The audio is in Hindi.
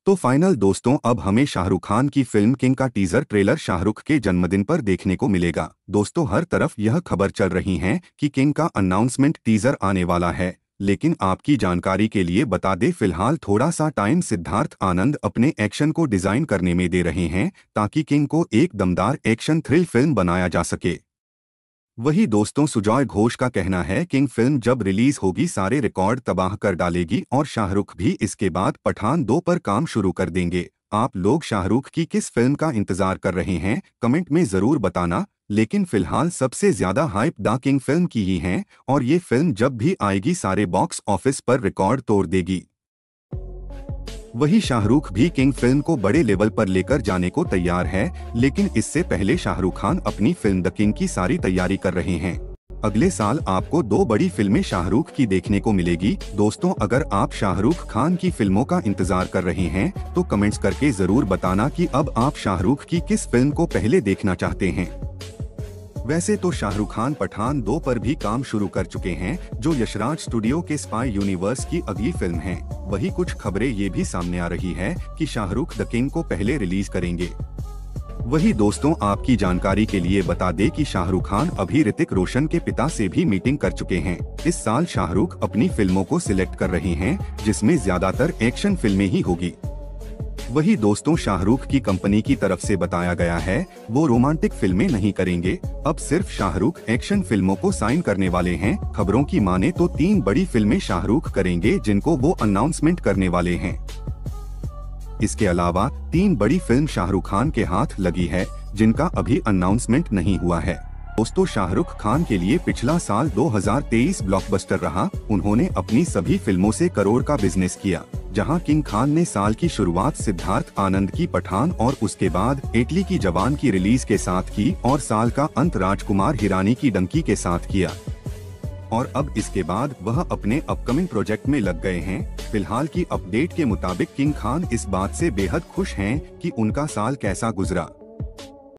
तो फाइनल दोस्तों, अब हमें शाहरुख खान की फिल्म किंग का टीजर ट्रेलर शाहरुख के जन्मदिन पर देखने को मिलेगा। दोस्तों, हर तरफ यह खबर चल रही है कि किंग का अनाउंसमेंट टीजर आने वाला है, लेकिन आपकी जानकारी के लिए बता दें, फिलहाल थोड़ा सा टाइम सिद्धार्थ आनंद अपने एक्शन को डिजाइन करने में दे रहे हैं ताकि किंग को एक दमदार एक्शन थ्रिल फिल्म बनाया जा सके। वही दोस्तों, सुजॉय घोष का कहना है किंग फिल्म जब रिलीज होगी सारे रिकॉर्ड तबाह कर डालेगी और शाहरुख भी इसके बाद पठान 2 पर काम शुरू कर देंगे। आप लोग शाहरुख की किस फिल्म का इंतजार कर रहे हैं, कमेंट में जरूर बताना। लेकिन फिलहाल सबसे ज्यादा हाइप द किंग फिल्म की ही है और ये फिल्म जब भी आएगी सारे बॉक्स ऑफिस पर रिकॉर्ड तोड़ देगी। वही शाहरुख भी किंग फिल्म को बड़े लेवल पर लेकर जाने को तैयार है, लेकिन इससे पहले शाहरुख खान अपनी फिल्म द किंग की सारी तैयारी कर रहे हैं। अगले साल आपको 2 बड़ी फिल्में शाहरुख की देखने को मिलेगी। दोस्तों, अगर आप शाहरुख खान की फिल्मों का इंतजार कर रहे हैं तो कमेंट्स करके जरूर बताना कि अब आप शाहरुख की किस फिल्म को पहले देखना चाहते हैं। वैसे तो शाहरुख खान पठान 2 पर भी काम शुरू कर चुके हैं, जो यशराज स्टूडियो के स्पाई यूनिवर्स की अगली फिल्म है। वही कुछ खबरें ये भी सामने आ रही है कि शाहरुख द किंग को पहले रिलीज करेंगे। वही दोस्तों, आपकी जानकारी के लिए बता दें कि शाहरुख खान अभी ऋतिक रोशन के पिता से भी मीटिंग कर चुके हैं। इस साल शाहरुख अपनी फिल्मों को सिलेक्ट कर रहे हैं, जिसमें ज्यादातर एक्शन फिल्में ही होगी। वही दोस्तों, शाहरुख की कंपनी की तरफ से बताया गया है वो रोमांटिक फिल्में नहीं करेंगे, अब सिर्फ शाहरुख एक्शन फिल्मों को साइन करने वाले हैं। खबरों की माने तो 3 बड़ी फिल्में शाहरुख करेंगे जिनको वो अनाउंसमेंट करने वाले हैं। इसके अलावा 3 बड़ी फिल्म शाहरुख खान के हाथ लगी है जिनका अभी अनाउंसमेंट नहीं हुआ है। दोस्तों, शाहरुख खान के लिए पिछला साल 2023 ब्लॉकबस्टर रहा। उन्होंने अपनी सभी फिल्मों से करोड़ का बिजनेस किया, जहां किंग खान ने साल की शुरुआत सिद्धार्थ आनंद की पठान और उसके बाद इटली की जवान की रिलीज के साथ की और साल का अंत राजकुमार हिरानी की डंकी के साथ किया। और अब इसके बाद वह अपने अपकमिंग प्रोजेक्ट में लग गए हैं। फिलहाल की अपडेट के मुताबिक किंग खान इस बात से बेहद खुश हैं कि उनका साल कैसा गुजरा।